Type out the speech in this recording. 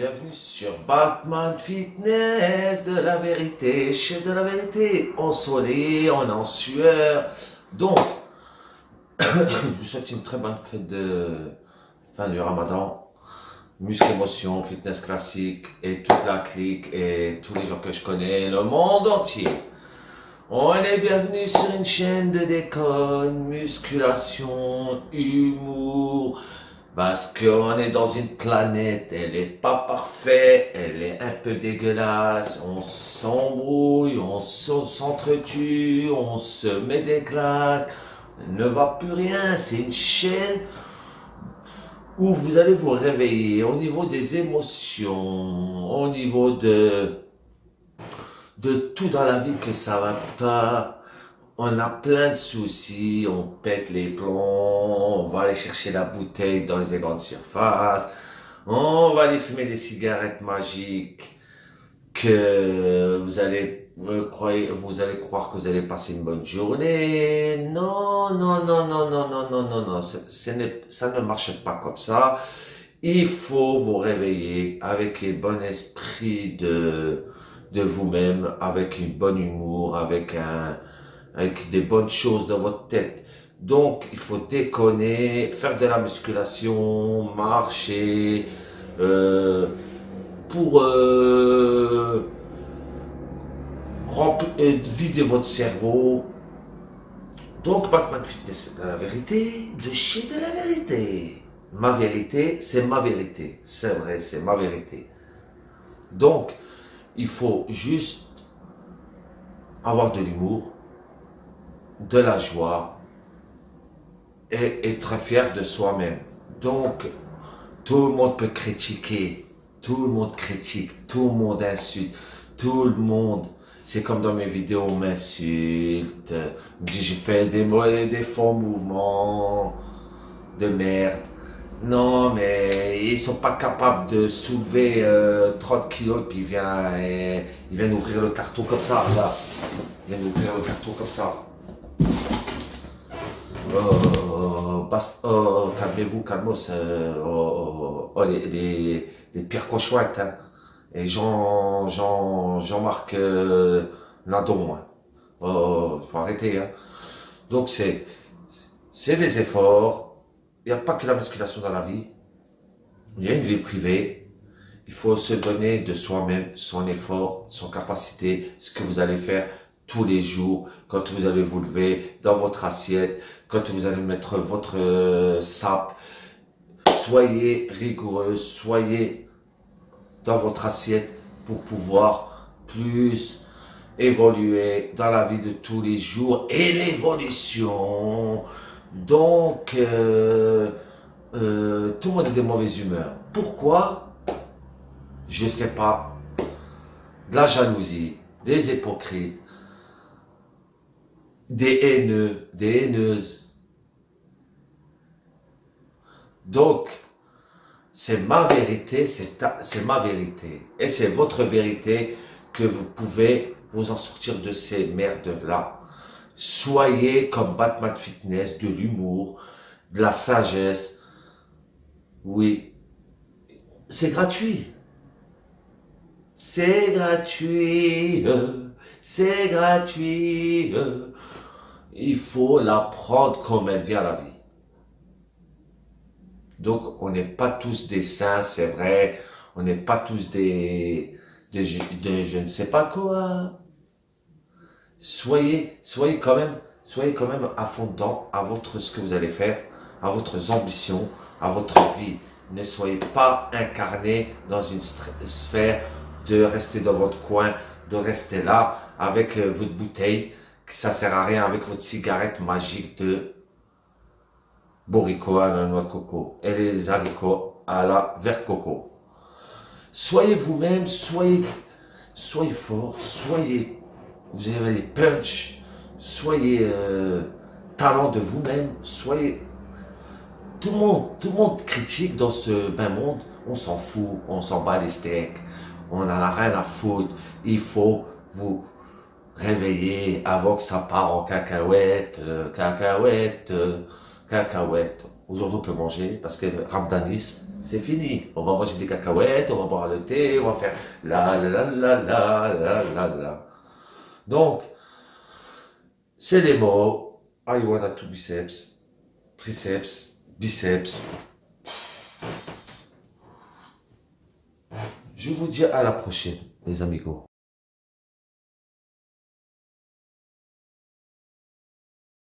Bienvenue sur Batman Fitness, de la vérité, chef de la vérité, ensoleillé, on est en sueur. Donc, je vous souhaite une très bonne fête de fin du Ramadan. Muscle émotion, fitness classique et toute la clique et tous les gens que je connais, le monde entier. On est bienvenue sur une chaîne de déconne, musculation, humour, parce qu'on est dans une planète, elle est pas parfaite, elle est un peu dégueulasse, on s'embrouille, on s'entretue, on se met des claques, il ne va plus rien, c'est une chaîne où vous allez vous réveiller au niveau des émotions, au niveau de tout dans la vie que ça va pas. On a plein de soucis, on pète les plombs, on va aller chercher la bouteille dans les grandes surfaces, on va aller fumer des cigarettes magiques que vous allez croire que vous allez passer une bonne journée. Non, non, non, non, non, non, non, non, non, ça ne marche pas comme ça. Il faut vous réveiller avec un bon esprit de vous-même, avec une bonne humour, avec des bonnes choses dans votre tête. Donc, il faut déconner, faire de la musculation, marcher, pour vider votre cerveau. Donc, Batman Fitness fait de la vérité, de chez de la vérité. Ma vérité, c'est ma vérité. C'est vrai, c'est ma vérité. Donc, il faut juste avoir de l'humour, de la joie et être fier de soi-même. Donc, tout le monde peut critiquer, tout le monde critique, tout le monde insulte, tout le monde, c'est comme dans mes vidéos, m'insulte, me dit j'ai fait des faux mouvements de merde. Non, mais ils sont pas capables de soulever 30 kilos, puis ils viennent ouvrir le carton comme ça, là. Ils viennent ouvrir le carton comme ça. Calmez-vous, calmos. Les pires cochouettes, hein. Et Jean-Marc Nadon, hein. Faut arrêter, hein. Donc c'est des efforts. Il n'y a pas que la musculation dans la vie. Il y a une vie privée. Il faut se donner de soi-même son effort, son capacité, ce que vous allez faire tous les jours, quand vous allez vous lever dans votre assiette, quand vous allez mettre votre sape. Soyez rigoureux, soyez dans votre assiette pour pouvoir plus évoluer dans la vie de tous les jours et l'évolution. Donc, tout le monde est de mauvaise humeur. Pourquoi? Je sais pas. De la jalousie, des hypocrites, des haineux, des haineuses. Donc, c'est ma vérité, c'est ma vérité. Et c'est votre vérité que vous pouvez vous en sortir de ces merdes-là. Soyez comme Batman Fitness, de l'humour, de la sagesse. Oui, c'est gratuit. C'est gratuit. C'est gratuit. Il faut la prendre comme elle vient à la vie. Donc, on n'est pas tous des saints, c'est vrai. On n'est pas tous des je ne sais pas quoi. Soyez quand même à fond dedans, ce que vous allez faire, à votre ambition, à votre vie. Ne soyez pas incarné dans une sphère de rester dans votre coin, de rester là avec votre bouteille, que ça sert à rien, avec votre cigarette magique de Borico à la noix de coco et les haricots à la vert coco. Soyez vous-même, soyez fort, vous avez des punch, soyez talent de vous-même, soyez... Tout le monde critique dans ce bain monde, on s'en fout, on s'en bat les steaks, on en a rien à foutre. Il faut vous réveiller avant que ça part en cacahuète, cacahuète. Aujourd'hui, on peut manger parce que le ramadanisme, c'est fini. On va manger des cacahuètes, on va boire le thé, on va faire la la la la la la la la. Donc, c'est les mots. I wanna to biceps, triceps, biceps. Je vous dis à la prochaine, les amigos.